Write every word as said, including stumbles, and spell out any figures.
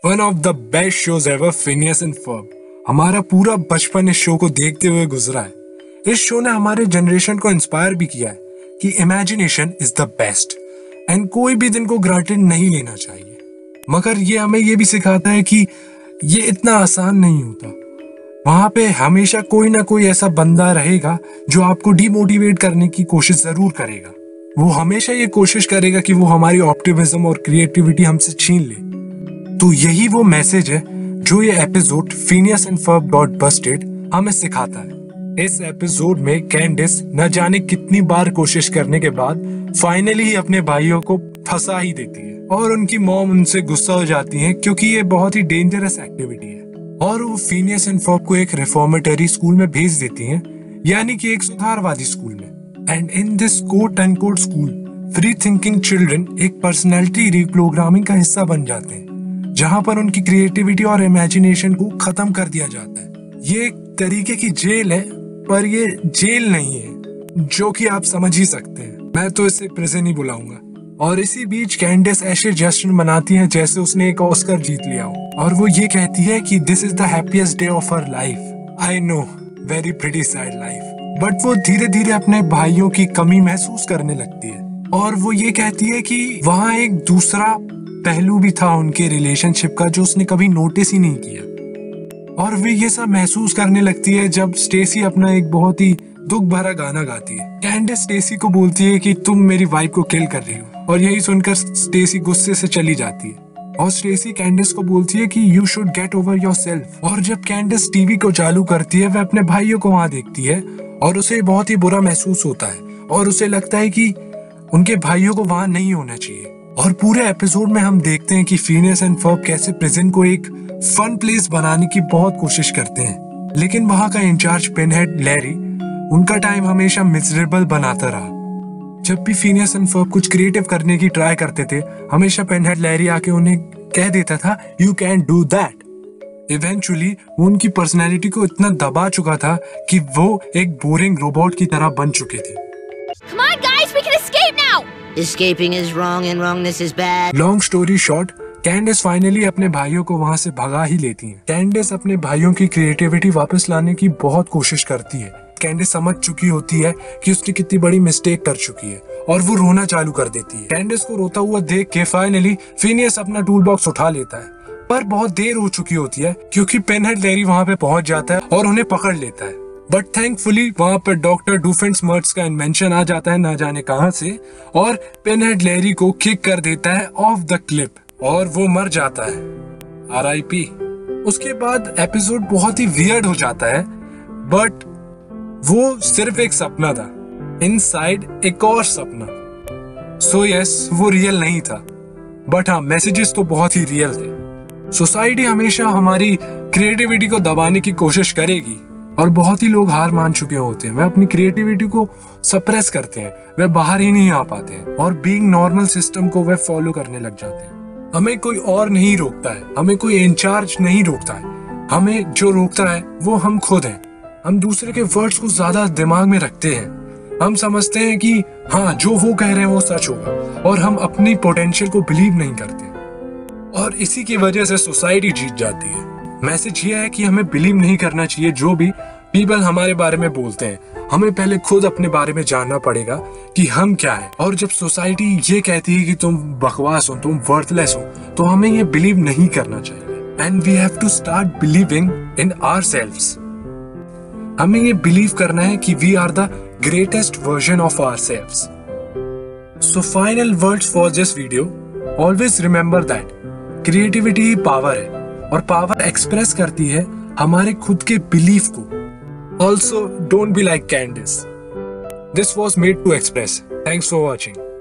One of the best shows ever, Phineas and Ferb. हमारा पूरा बचपन इस शो को देखते हुए गुजरा है। इस शो ने हमारे जनरेशन को इंस्पायर भी किया है कि imagination is the best and कोई भी दिन को ग्रांटेड नहीं लेना चाहिए। मगर ये हमें ये भी सिखाता है कि ये इतना आसान नहीं होता। वहां पे हमेशा कोई ना कोई ऐसा बंदा रहेगा जो आपको डिमोटिवेट करने की कोशिश जरूर करेगा। वो हमेशा ये कोशिश करेगा कि वो हमारी ऑप्टिमिज्म और क्रिएटिविटी हमसे छीन ले। तो यही वो मैसेज है जो ये episode Phineas and Ferb got busted हमें सिखाता है। इस एपिसोड में कैंडिस न जाने कितनी बार कोशिश करने के बाद फाइनली ही अपने भाइयों को फंसा ही देती है और उनकी मॉम उनसे गुस्सा हो जाती है क्योंकि ये बहुत ही डेंजरस एक्टिविटी है और वो फिनियस एंड फर्ब को एक रिफॉर्मेटरी स्कूल में भेज देती हैं, यानी कि एक सुधारवादी स्कूल में। And in this quote and quote school free thinking children एक पर्सनैलिटी रिप्रोग्रामिंग का हिस्सा बन जाते हैं, जहां पर उनकी क्रिएटिविटी और इमेजिनेशन को खत्म कर दिया जाता है। ये एक तरीके की जेल है, पर ये जेल नहीं है, जो कि आप समझ ही सकते हैं। मैं तो इसे प्रिजन ही बुलाऊंगा। और इसी बीच कैंडिस ऐसे जश्न मनाती है जैसे उसने एक ऑस्कर जीत लिया हो, और वो ये कहती है कि this is the happiest day of her life. I know, very pretty sad life. But वो धीरे धीरे अपने भाइयों की कमी महसूस करने लगती है और वो ये कहती है कि वहाँ एक दूसरा पहलू भी था उनके रिलेशनशिप का जो उसने कभी नोटिस ही नहीं किया। और वे ये सब महसूस करने लगती है जब स्टेसी अपना एक बहुत ही दुख भरा गाना गाती है। कैंडिस स्टेसी को बोलती है कि तुम मेरी वाइफ को किल कर रही हो, और यही सुनकर स्टेसी गुस्से से चली जाती है। और स्टेसी कैंडिस को बोलती है कि you should get over yourself. और जब कैंडिस टीवी को चालू करती है, वह अपने भाइयों को वहां देखती है और उसे बहुत ही बुरा महसूस होता है और उसे लगता है कि उनके भाइयों को वहां नहीं होना चाहिए। और पूरे एपिसोड में हम देखते हैं कि फिनियस एंड फर्ब कैसे प्रिजन को एक फन प्लेस बनाने की बहुत कोशिश करते हैं, लेकिन वहां का इंचार्ज पिनहेड लैरी उनका टाइम हमेशा मिजरेबल बनाता रहा। जब भी फिनियस एंड फर्ब कुछ क्रिएटिव करने की ट्राई करते थे, हमेशा पिनहेड लैरी आके उन्हें कह देता था you can do that. Eventually वो उनकी पर्सनैलिटी को इतना दबा चुका था कि वो एक बोरिंग रोबोट की तरह बन चुके थे। Come on, guys, we can escape now. Escaping is wrong and wrongness is bad. Long story short, Candace finally अपने भाइयों को वहां से भगा ही लेती है। कैंडिस अपने भाइयों की क्रिएटिविटी वापस लाने की बहुत कोशिश करती है। कैंडिस समझ चुकी होती है कि उसने कितनी बड़ी मिस्टेक कर चुकी है और वो रोना चालू कर देती है। कैंडिस को रोता हुआ देख के फाइनली फिनियस अपना टूल बॉक्स उठा लेता है, पर बहुत देर हो चुकी होती है क्योंकि पिनहेड लैरी वहां पे पहुंच जाता है और उन्हें पकड़ लेता है। बट थैंकफुली वहां पर डॉक्टर डूफेंसमर्ट्स का इन्वेंशन आ जाता है ना जाने कहां से, और पिनहेड लैरी को किक कर देता है ऑफ द क्लिप और वो मर जाता है। R I P. उसके बाद एपिसोड बहुत ही वियर्ड हो जाता है, बट वो सिर्फ एक सपना था, इनसाइड एक और सपना। सो यस, वो रियल नहीं था, बट हाँ मैसेजेस तो बहुत ही रियल थे। सोसाइटी हमेशा हमारी क्रिएटिविटी को दबाने की कोशिश करेगी और बहुत ही लोग हार मान चुके होते हैं। वे अपनी क्रिएटिविटी को सप्रेस करते हैं, वे बाहर ही नहीं आ पाते हैं और बीइंग नॉर्मल सिस्टम को वे फॉलो करने लग जाते हैं। हमें कोई और नहीं रोकता है, हमें कोई इंचार्ज नहीं रोकता है, हमें जो रोकता है वो हम खुद हैं। हम दूसरे के वर्ड्स को ज्यादा दिमाग में रखते हैं। हम समझते हैं कि हाँ जो वो कह रहे हैं वो सच होगा, और हम अपनी पोटेंशियल को बिलीव नहीं करते, और इसी की वजह से सोसाइटी जीत जाती है। मैसेज ये है कि हमें बिलीव नहीं करना चाहिए जो भी पीपल हमारे बारे में बोलते हैं। हमें पहले खुद अपने बारे में जानना पड़ेगा कि हम क्या है, और जब सोसाइटी ये कहती है कि तुम बकवास हो, तुम वर्थलेस हो, तो हमें ये बिलीव नहीं करना चाहिए। And we have to start believing in ourselves. हमें ये बिलीव करना है कि we are the greatest version of ourselves. So final words for this video, always remember that creativity ही पावर है, और पावर एक्सप्रेस करती है हमारे खुद के बिलीफ को। Also don't be like Candace. This was made to express. Thanks for watching.